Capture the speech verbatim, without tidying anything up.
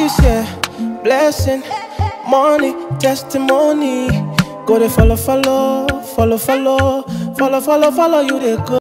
this year, blessing, money, testimony. Go to follow, follow, follow, follow, follow, follow, follow you they go.